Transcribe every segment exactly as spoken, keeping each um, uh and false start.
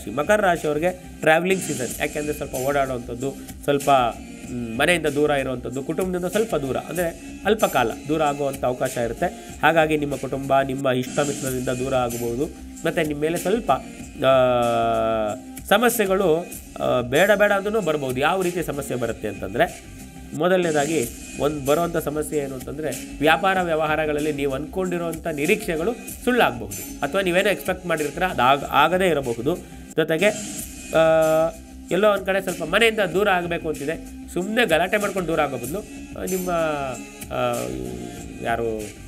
ಮಕರ ರಾಶಿಯವರಿಗೆ travelling season, ಯಾಕೆಂದರೆ ಸ್ವಲ್ಪ ಓಡಾಡುವಂಥದ್ದು, ಸ್ವಲ್ಪ ಮನೆಯಿಂದ ದೂರ ಇರುವಂಥದ್ದು, ಕುಟುಂಬದಿಂದ ಸ್ವಲ್ಪ ದೂರ ಅಂದರೆ ಅಲ್ಪ ಕಾಲ ದೂರ ಆಗುವಂಥ ಅವಕಾಶ ಇರುತ್ತೆ. ಹಾಗಾಗಿ ನಿಮ್ಮ ಕುಟುಂಬ, ನಿಮ್ಮ ಇಷ್ಟ ಮಿತ್ರರಿಂದ ದೂರ ಆಗಬಹುದು. ಮತ್ತು ನಿಮ್ಮ ಮೇಲೆ ಸ್ವಲ್ಪ ಸಮಸ್ಯೆಗಳು ಬೇಡ ಬೇಡ ಅಂದ್ರೂ ಬರ್ಬೋದು. ಯಾವ ರೀತಿ ಸಮಸ್ಯೆ ಬರುತ್ತೆ ಅಂತಂದರೆ, ಮೊದಲನೇದಾಗಿ ಒಂದು ಬರುವಂಥ ಸಮಸ್ಯೆ ಏನು ಅಂತಂದರೆ, ವ್ಯಾಪಾರ ವ್ಯವಹಾರಗಳಲ್ಲಿ ನೀವು ಅಂದ್ಕೊಂಡಿರುವಂಥ ನಿರೀಕ್ಷೆಗಳು ಸುಳ್ಳಾಗಬಹುದು, ಅಥವಾ ನೀವೇನೋ ಎಕ್ಸ್ಪೆಕ್ಟ್ ಮಾಡಿರ್ತೀರ ಅದು ಆಗ ಆಗದೇ ಇರಬಹುದು. ಜೊತೆಗೆ ಎಲ್ಲೋ ಒಂದು ಕಡೆ ಸ್ವಲ್ಪ ಮನೆಯಿಂದ ದೂರ ಆಗಬೇಕು ಅಂತಿದೆ, ಸುಮ್ಮನೆ ಗಲಾಟೆ ಮಾಡ್ಕೊಂಡು ದೂರ ಆಗೋ ಬದಲು ನಿಮ್ಮ ಯಾರು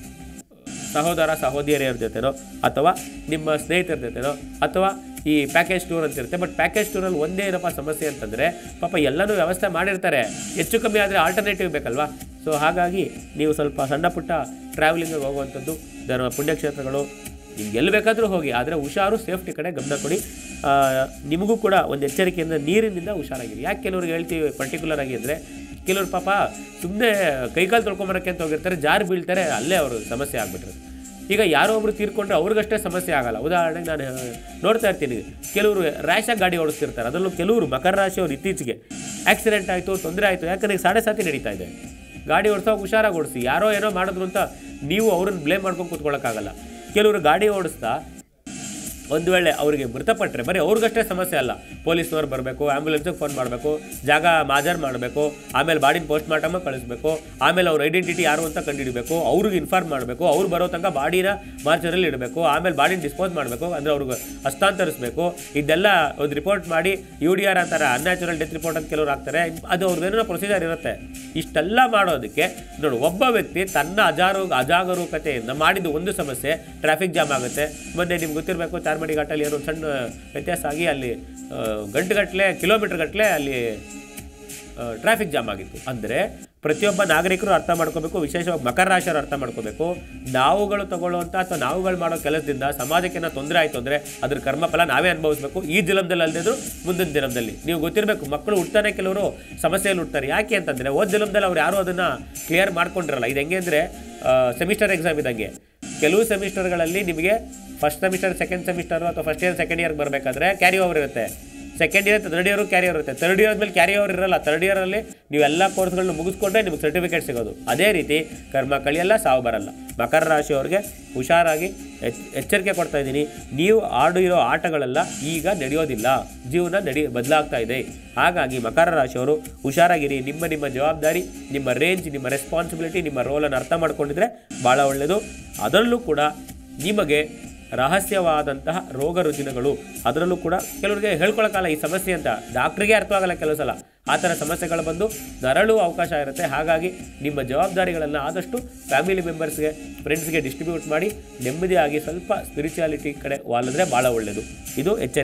ಸಹೋದರ ಸಹೋದರಿಯರ ಜೊತೆನೋ ಅಥವಾ ನಿಮ್ಮ ಸ್ನೇಹಿತರ ಜೊತೆನೋ ಅಥವಾ ಈ ಪ್ಯಾಕೇಜ್ ಟೂರ್ ಅಂತಿರುತ್ತೆ. ಬಟ್ ಪ್ಯಾಕೇಜ್ ಟೂರಲ್ಲಿ ಒಂದೇ ಏನಪ್ಪ ಸಮಸ್ಯೆ ಅಂತಂದರೆ, ಪಾಪ ಎಲ್ಲನೂ ವ್ಯವಸ್ಥೆ ಮಾಡಿರ್ತಾರೆ, ಹೆಚ್ಚು ಕಮ್ಮಿ ಆದರೆ ಆಲ್ಟರ್ನೇಟಿವ್ ಬೇಕಲ್ವಾ. ಸೊ ಹಾಗಾಗಿ ನೀವು ಸ್ವಲ್ಪ ಸಣ್ಣ ಪುಟ್ಟ ಟ್ರಾವೆಲಿಂಗಿಗೆ ಹೋಗುವಂಥದ್ದು, ಧರ್ಮ ಪುಣ್ಯಕ್ಷೇತ್ರಗಳು ನಿಮ್ಗೆ ಎಲ್ಲಿ ಬೇಕಾದರೂ ಹೋಗಿ, ಆದರೆ ಹುಷಾರು, ಸೇಫ್ಟಿ ಕಡೆ ಗಮನ ಕೊಡಿ. ನಿಮಗೂ ಕೂಡ ಒಂದು ಎಚ್ಚರಿಕೆಯಿಂದ ನೀರಿನಿಂದ ಹುಷಾರಾಗಿರಿ. ಯಾಕೆ ಕೆಲವ್ರಿಗೆ ಹೇಳ್ತೀವಿ ಪರ್ಟಿಕ್ಯುಲರ್ ಆಗಿ ಅಂದರೆ, ಕೆಲವ್ರು ಪಾಪ ಸುಮ್ಮನೆ ಕೈಕಾಲು ತೊಳ್ಕೊಂಬರೋಕ್ಕೆ ಅಂತ ಹೋಗಿರ್ತಾರೆ, ಜಾರಿ ಬೀಳ್ತಾರೆ, ಅಲ್ಲೇ ಅವರು ಸಮಸ್ಯೆ ಆಗ್ಬಿಟ್ರೆ. ಈಗ ಯಾರೋ ಒಬ್ರು ತೀರ್ಕೊಂಡ್ರೆ ಅವ್ರಿಗಷ್ಟೇ ಸಮಸ್ಯೆ ಆಗಲ್ಲ. ಉದಾಹರಣೆಗೆ ನಾನು ನೋಡ್ತಾ ಇರ್ತೀನಿ, ಕೆಲವರು ರ್ಯಾಶಾಗಿ ಗಾಡಿ ಓಡಿಸ್ತಿರ್ತಾರೆ. ಅದರಲ್ಲೂ ಕೆಲವರು ಮಕರ ರಾಶಿಯವರು ಇತ್ತೀಚೆಗೆ ಆಕ್ಸಿಡೆಂಟ್ ಆಯಿತು, ತೊಂದರೆ ಆಯಿತು, ಯಾಕಂದರೆ ಸಾಡೆ ಸಾತಿ ನಡೀತಾ ಇದೆ. ಗಾಡಿ ಓಡಿಸೋಕೆ ಹುಷಾರಾಗಿ ಓಡಿಸಿ, ಯಾರೋ ಏನೋ ಮಾಡಿದ್ರು ಅಂತ ನೀವು ಅವ್ರನ್ನ ಬ್ಲೇಮ್ ಮಾಡ್ಕೊಂಡು ಕೂತ್ಕೊಳ್ಳೋಕ್ಕಾಗಲ್ಲ. ಕೆಲವರು ಗಾಡಿ ಓಡಿಸ್ತಾ ಒಂದು ವೇಳೆ ಅವರಿಗೆ ಮೃತಪಟ್ಟರೆ ಬರೀ ಅವ್ರಿಗಷ್ಟೇ ಸಮಸ್ಯೆ ಅಲ್ಲ, ಪೊಲೀಸ್ನವ್ರು ಬರಬೇಕು, ಆ್ಯಂಬುಲೆನ್ಸಿಗೆ ಫೋನ್ ಮಾಡಬೇಕು, ಜಾಗ ಮಾಜರ್ ಮಾಡಬೇಕು, ಆಮೇಲೆ ಬಾಡಿನ ಪೋಸ್ಟ್ ಮಾರ್ಟಮ್ ಕಳಿಸ್ಬೇಕು, ಆಮೇಲೆ ಅವ್ರ ಐಡೆಂಟಿಟಿ ಯಾರು ಅಂತ ಕಂಡುಹಿಡಬೇಕು, ಅವ್ರಿಗೆ ಇನ್ಫಾರ್ಮ್ ಮಾಡಬೇಕು, ಅವ್ರು ಬರೋ ತನಕ ಬಾಡಿನ ಮಾರ್ಚರಲ್ಲಿ ಇಡಬೇಕು, ಆಮೇಲೆ ಬಾಡಿನ ಡಿಸ್ಪೋಸ್ ಮಾಡಬೇಕು, ಅಂದರೆ ಅವ್ರಿಗೆ ಹಸ್ತಾಂತರಿಸಬೇಕು. ಇದೆಲ್ಲ ಒಂದು ರಿಪೋರ್ಟ್ ಮಾಡಿ ಯು ಡಿ ಆರ್ ಅಂತಾರೆ, ಅನ್ಯಾಚುರಲ್ ಡೆತ್ ರಿಪೋರ್ಟ್ ಅಂತ ಕೆಲವ್ರು ಹಾಕ್ತಾರೆ. ಅದು ಅವ್ರದ್ದೇನೋ ಪ್ರೊಸೀಜರ್ ಇರುತ್ತೆ. ಇಷ್ಟೆಲ್ಲ ಮಾಡೋದಕ್ಕೆ ನೋಡಿ, ಒಬ್ಬ ವ್ಯಕ್ತಿ ತನ್ನ ಅಜಾರು ಅಜಾಗರೂಕತೆಯಿಂದ ಮಾಡಿದ್ದು ಒಂದು ಸಮಸ್ಯೆ, ಟ್ರಾಫಿಕ್ ಜಾಮ್ ಆಗುತ್ತೆ. ಮೊನ್ನೆ ನಿಮ್ಗೆ ಗೊತ್ತಿರಬೇಕು, ಚಾರ್ಮಡಿ ಘಾಟಲ್ಲಿ ಏನೋ ಸಣ್ಣ ವ್ಯತ್ಯಾಸ ಆಗಿ ಅಲ್ಲಿ ಗಂಟೆಗಟ್ಟಲೆ ಕಿಲೋಮೀಟರ್ ಗಟ್ಟಲೆ ಅಲ್ಲಿ ಟ್ರಾಫಿಕ್ ಜಾಮ್ ಆಗಿತ್ತು. ಅಂದರೆ ಪ್ರತಿಯೊಬ್ಬ ನಾಗರಿಕರು ಅರ್ಥ ಮಾಡ್ಕೋಬೇಕು, ವಿಶೇಷವಾಗಿ ಮಕರ ರಾಶಿಯವರು ಅರ್ಥ ಮಾಡ್ಕೋಬೇಕು. ನಾವುಗಳು ತಗೊಳ್ಳುವಂಥ ಅಥವಾ ನಾವುಗಳು ಮಾಡೋ ಕೆಲಸದಿಂದ ಸಮಾಜಕ್ಕೆ ಏನೋ ತೊಂದರೆ ಆಯಿತು ಅಂದರೆ ಅದ್ರ ಕರ್ಮಫಲ ನಾವೇ ಅನುಭವಿಸ್ಬೇಕು, ಈ ಜನ್ಮದಲ್ಲಿ ಅಲ್ಲದಿದ್ರು ಮುಂದಿನ ದಿನದಲ್ಲಿ. ನೀವು ಗೊತ್ತಿರಬೇಕು, ಮಕ್ಕಳು ಹುಡ್ತಾನೆ ಕೆಲವರು ಸಮಸ್ಯೆಯಲ್ಲಿ ಹುಡ್ತಾರೆ. ಯಾಕೆ ಅಂತಂದರೆ ಓದ್ ಜನ್ಮದಲ್ಲಿ ಅವ್ರು ಯಾರೂ ಅದನ್ನು ಕ್ಲಿಯರ್ ಮಾಡ್ಕೊಂಡಿರಲ್ಲ. ಇದು ಹೆಂಗೆ ಅಂದರೆ ಸೆಮಿಸ್ಟರ್ ಎಕ್ಸಾಮ್ ಇದ್ದಂಗೆ. ಕೆಲವು ಸೆಮಿಸ್ಟರ್ಗಳಲ್ಲಿ ನಿಮಗೆ ಫಸ್ಟ್ ಸೆಮಿಸ್ಟರ್ ಸೆಕೆಂಡ್ ಸೆಮಿಸ್ಟರು ಅಥವಾ ಫಸ್ಟ್ ಇಯರ್ ಸೆಕೆಂಡ್ ಇಯರ್ಗೆ ಬರಬೇಕಾದ್ರೆ ಕ್ಯಾರಿ ಓವರ್ ಇರುತ್ತೆ. Second year third year carry over ಇರುತ್ತೆ. ತರ್ಡ್ ಇಯರ್ ಆದಮೇಲೆ ಕ್ಯಾರಿ ಓವರ್ ಇರಲ್ಲ. ತರ್ಡ್ ಇಯರಲ್ಲಿ ನೀವೆಲ್ಲ ಕೋರ್ಸ್ಗಳನ್ನ ಮುಗಿಸ್ಕೊಂಡ್ರೆ ನಿಮಗೆ ಸರ್ಟಿಫಿಕೇಟ್ ಸಿಗೋದು. ಅದೇ ರೀತಿ ಕರ್ಮ ಕಳಿಯಲ್ಲ, ಸಾವು ಬರಲ್ಲ. ಮಕರ ರಾಶಿಯವರಿಗೆ ಹುಷಾರಾಗಿ ಎಚ್ಚರಿಕೆ ಕೊಡ್ತಾ ಇದ್ದೀನಿ. ನೀವು ಆಡಿರೋ ಆಟಗಳೆಲ್ಲ ಈಗ ನಡೆಯೋದಿಲ್ಲ, ಜೀವನ ನಡಿ ಬದಲಾಗ್ತಾ ಇದೆ. ಹಾಗಾಗಿ ಮಕರ ರಾಶಿಯವರು ಹುಷಾರಾಗಿರಿ. ನಿಮ್ಮ ನಿಮ್ಮ ಜವಾಬ್ದಾರಿ, ನಿಮ್ಮ ರೇಂಜ್, ನಿಮ್ಮ ರೆಸ್ಪಾನ್ಸಿಬಿಲಿಟಿ, ನಿಮ್ಮ ರೋಲನ್ನು ಅರ್ಥ ಮಾಡ್ಕೊಂಡಿದ್ರೆ ಭಾಳ ಒಳ್ಳೆಯದು. ಅದರಲ್ಲೂ ಕೂಡ ನಿಮಗೆ ರಹಸ್ಯವಾದಂತಹ ರೋಗ ರುಜಿನಗಳು, ಅದರಲ್ಲೂ ಕೂಡ ಕೆಲವರಿಗೆ ಹೇಳ್ಕೊಳಕ್ಕಾಗಲ್ಲ ಈ ಸಮಸ್ಯೆ ಅಂತ, ಡಾಕ್ಟ್ರಿಗೆ ಅರ್ಥವಾಗಲ್ಲ ಕೆಲವು ಸಲ. ಆ ಥರ ಸಮಸ್ಯೆಗಳು ಬಂದು ನರಳುವ ಅವಕಾಶ ಇರುತ್ತೆ. ಹಾಗಾಗಿ ನಿಮ್ಮ ಜವಾಬ್ದಾರಿಗಳನ್ನು ಆದಷ್ಟು ಫ್ಯಾಮಿಲಿ ಮೆಂಬರ್ಸ್ಗೆ, ಫ್ರೆಂಡ್ಸ್ಗೆ ಡಿಸ್ಟ್ರಿಬ್ಯೂಟ್ ಮಾಡಿ ನೆಮ್ಮದಿಯಾಗಿ ಸ್ವಲ್ಪ ಸ್ಪಿರಿಚುಯಾಲಿಟಿ ಕಡೆ ವಾಲಿದ್ರೆ ಭಾಳ ಒಳ್ಳೆಯದು. ಇದು ಎಚ್ಚರಿಕೆ.